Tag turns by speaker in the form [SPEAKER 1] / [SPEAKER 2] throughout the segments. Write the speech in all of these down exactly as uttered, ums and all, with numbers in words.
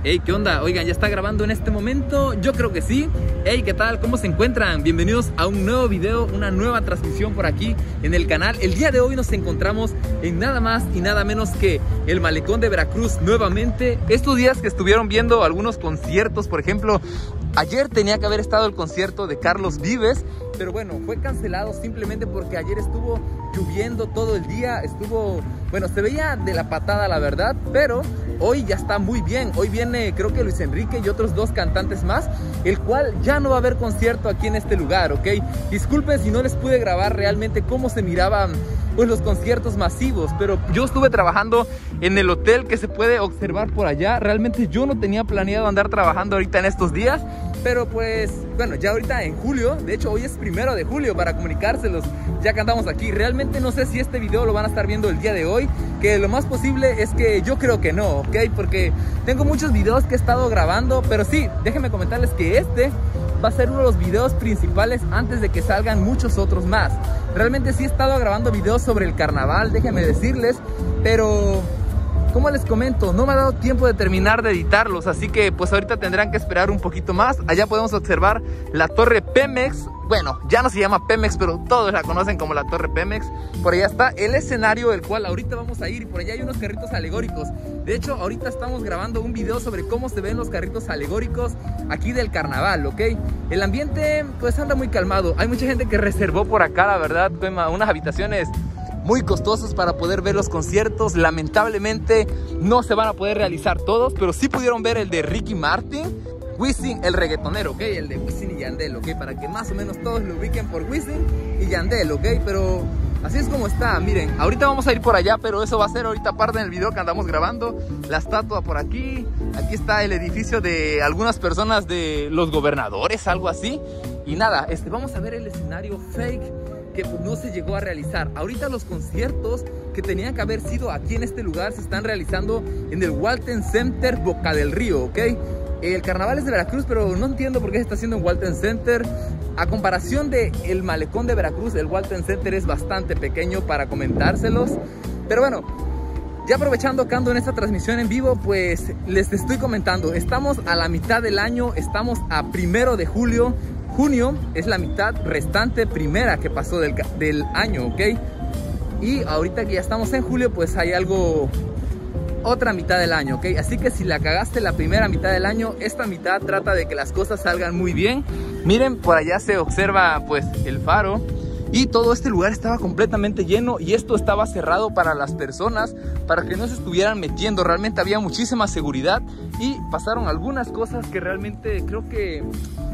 [SPEAKER 1] Hey, ¿qué onda? Oigan, ¿ya está grabando en este momento? Yo creo que sí. Hey, ¿qué tal? ¿Cómo se encuentran? Bienvenidos a un nuevo video, una nueva transmisión por aquí en el canal. El día de hoy nos encontramos en nada más y nada menos que el Malecón de Veracruz nuevamente. Estos días que estuvieron viendo algunos conciertos, por ejemplo, ayer tenía que haber estado el concierto de Carlos Vives, pero bueno, fue cancelado simplemente porque ayer estuvo lloviendo todo el día. Estuvo, bueno, se veía de la patada la verdad, pero hoy ya está muy bien. Hoy viene creo que Luis Enrique y otros dos cantantes más, el cual ya no va a haber concierto aquí en este lugar, ¿ok? Disculpen si no les pude grabar realmente cómo se miraban pues los conciertos masivos, pero yo estuve trabajando en el hotel que se puede observar por allá. Realmente yo no tenía planeado andar trabajando ahorita en estos días, pero pues bueno, ya ahorita en julio, de hecho hoy es primero de julio para comunicárselos, ya que andamos aquí. Realmente no sé si este video lo van a estar viendo el día de hoy, que lo más posible es que yo creo que no, ¿ok? Porque tengo muchos videos que he estado grabando, pero sí, déjenme comentarles que este va a ser uno de los videos principales antes de que salgan muchos otros más. Realmente sí he estado grabando videos sobre el carnaval, déjenme decirles, pero como les comento, no me ha dado tiempo de terminar de editarlos, así que pues ahorita tendrán que esperar un poquito más. Allá podemos observar la Torre Pemex. Bueno, ya no se llama Pemex, pero todos la conocen como la Torre Pemex. Por allá está el escenario, el cual ahorita vamos a ir, y por allá hay unos carritos alegóricos. De hecho, ahorita estamos grabando un video sobre cómo se ven los carritos alegóricos aquí del carnaval, ¿ok? El ambiente pues anda muy calmado. Hay mucha gente que reservó por acá, la verdad, unas habitaciones muy costosos para poder ver los conciertos. Lamentablemente no se van a poder realizar todos, pero sí pudieron ver el de Ricky Martin, Wisin, el reggaetonero, ¿ok? El de Wisin y Yandel, ¿ok? Para que más o menos todos lo ubiquen por Wisin y Yandel, ¿ok? Pero así es como está, miren, ahorita vamos a ir por allá, pero eso va a ser ahorita parte del video que andamos grabando. La estatua por aquí, aquí está el edificio de algunas personas de los gobernadores, algo así. Y nada, este, vamos a ver el escenario fake que pues no se llegó a realizar. Ahorita los conciertos que tenían que haber sido aquí en este lugar se están realizando en el Walton Center Boca del Río, ¿ok? El carnaval es de Veracruz, pero no entiendo por qué se está haciendo en Walton Center. A comparación de el Malecón de Veracruz, el Walton Center es bastante pequeño para comentárselos. Pero bueno, ya aprovechando que ando en esta transmisión en vivo, pues les estoy comentando, estamos a la mitad del año, estamos a primero de julio. Junio es la mitad restante primera que pasó del, del año, ¿ok? Y ahorita que ya estamos en julio, pues hay algo, otra mitad del año, ¿ok? Así que si la cagaste la primera mitad del año, esta mitad trata de que las cosas salgan muy bien. Miren, por allá se observa pues el faro. Y todo este lugar estaba completamente lleno y esto estaba cerrado para las personas, para que no se estuvieran metiendo. Realmente había muchísima seguridad y pasaron algunas cosas que realmente creo que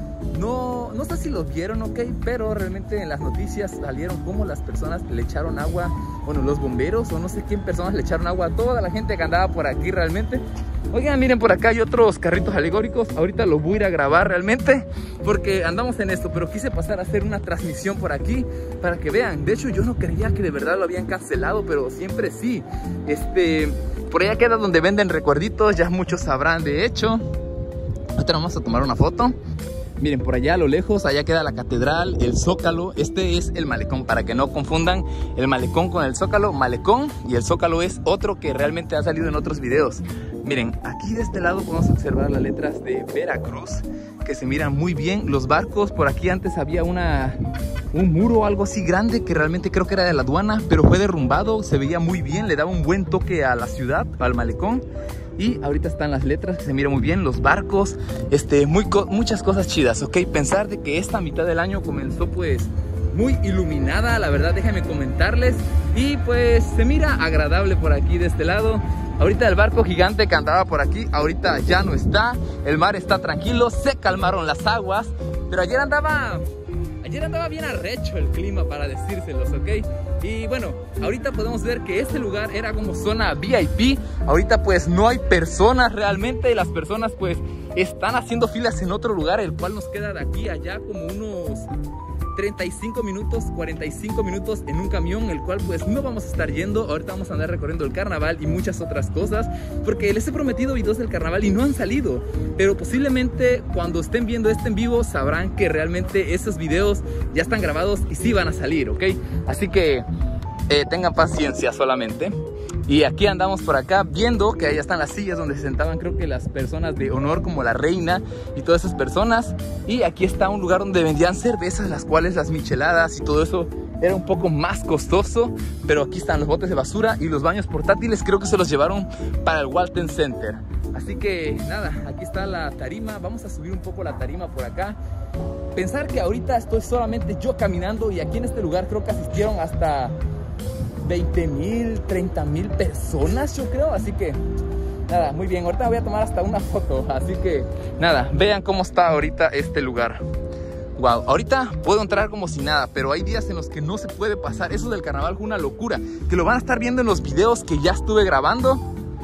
[SPEAKER 1] No, no sé si lo vieron, ok, pero realmente en las noticias salieron como las personas le echaron agua, bueno, los bomberos o no sé quién personas le echaron agua a toda la gente que andaba por aquí realmente. Oigan, miren, por acá hay otros carritos alegóricos. Ahorita los voy a ir a grabar realmente porque andamos en esto, pero quise pasar a hacer una transmisión por aquí para que vean. De hecho, yo no creía que de verdad lo habían cancelado, pero siempre sí. Este, por allá queda donde venden recuerditos, ya muchos sabrán de hecho. Ahorita vamos a tomar una foto. Miren, por allá a lo lejos, allá queda la catedral, el Zócalo. Este es el Malecón, para que no confundan el Malecón con el Zócalo. Malecón y el Zócalo es otro que realmente ha salido en otros videos. Miren, aquí de este lado podemos observar las letras de Veracruz, que se miran muy bien. Los barcos, por aquí antes había una, un muro o algo así grande que realmente creo que era de la aduana, pero fue derrumbado, se veía muy bien, le daba un buen toque a la ciudad, al Malecón. Y ahorita están las letras que se miran muy bien, los barcos, este, muy co muchas cosas chidas, ¿ok? Pensar de que esta mitad del año comenzó pues muy iluminada, la verdad, déjenme comentarles. Y pues se mira agradable por aquí de este lado. Ahorita el barco gigante que andaba por aquí, ahorita ya no está. El mar está tranquilo, se calmaron las aguas. Pero ayer andaba... Ayer andaba bien arrecho el clima, para decírselos, ¿ok? Y bueno, ahorita podemos ver que este lugar era como zona V I P. Ahorita pues no hay personas realmente. Las personas pues están haciendo filas en otro lugar, el cual nos queda de aquí a allá como unos treinta y cinco minutos, cuarenta y cinco minutos en un camión, el cual pues no vamos a estar yendo. Ahorita vamos a andar recorriendo el carnaval y muchas otras cosas, porque les he prometido videos del carnaval y no han salido, pero posiblemente cuando estén viendo este en vivo sabrán que realmente esos videos ya están grabados y sí van a salir, ¿ok? Así que eh, tengan paciencia solamente. Y aquí andamos por acá viendo que allá están las sillas donde se sentaban, creo que las personas de honor, como la reina y todas esas personas. Y aquí está un lugar donde vendían cervezas, las cuales las micheladas y todo eso era un poco más costoso. Pero aquí están los botes de basura y los baños portátiles, creo que se los llevaron para el Walton Center. Así que nada, aquí está la tarima. Vamos a subir un poco la tarima por acá. Pensar que ahorita estoy solamente yo caminando, y aquí en este lugar creo que asistieron hasta veinte mil, treinta mil personas, yo creo. Así que nada, muy bien. Ahorita voy a tomar hasta una foto. Así que nada, vean cómo está ahorita este lugar. Wow, ahorita puedo entrar como si nada, pero hay días en los que no se puede pasar. Eso del carnaval fue una locura, que lo van a estar viendo en los videos que ya estuve grabando.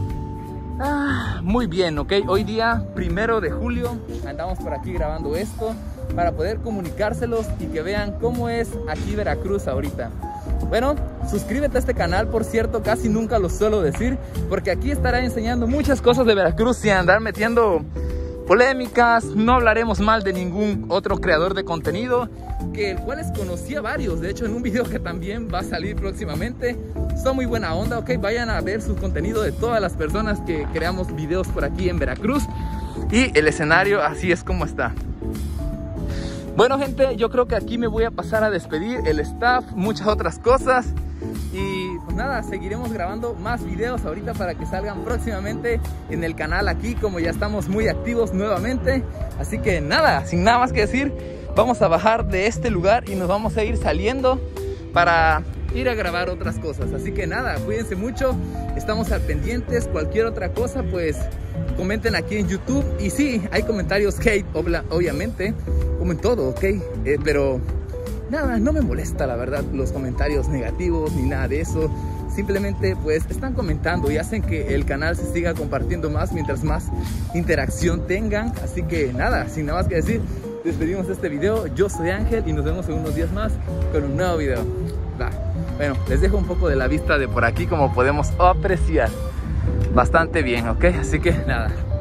[SPEAKER 1] Ah, muy bien, ok. Hoy día primero de julio andamos por aquí grabando esto para poder comunicárselos y que vean cómo es aquí Veracruz ahorita. Bueno, suscríbete a este canal, por cierto, casi nunca lo suelo decir, porque aquí estaré enseñando muchas cosas de Veracruz sin andar metiendo polémicas. No hablaremos mal de ningún otro creador de contenido, que el cual conocí a varios, de hecho en un video que también va a salir próximamente. Son muy buena onda, ok, vayan a ver su contenido de todas las personas que creamos videos por aquí en Veracruz. Y el escenario así es como está. Bueno gente, yo creo que aquí me voy a pasar a despedir, el staff, muchas otras cosas. Y pues nada, seguiremos grabando más videos ahorita para que salgan próximamente en el canal aquí, como ya estamos muy activos nuevamente. Así que nada, sin nada más que decir, vamos a bajar de este lugar y nos vamos a ir saliendo para ir a grabar otras cosas. Así que nada, cuídense mucho, estamos al pendientes. Cualquier otra cosa pues comenten aquí en YouTube. Y sí, hay comentarios hate, obviamente, como en todo, ok, eh, pero nada, no me molesta la verdad los comentarios negativos ni nada de eso. Simplemente pues están comentando y hacen que el canal se siga compartiendo más mientras más interacción tengan. Así que nada, sin nada más que decir, despedimos este video. Yo soy Ángel y nos vemos en unos días más con un nuevo video. Va. Bueno, les dejo un poco de la vista de por aquí, como podemos apreciar bastante bien, ok. Así que nada.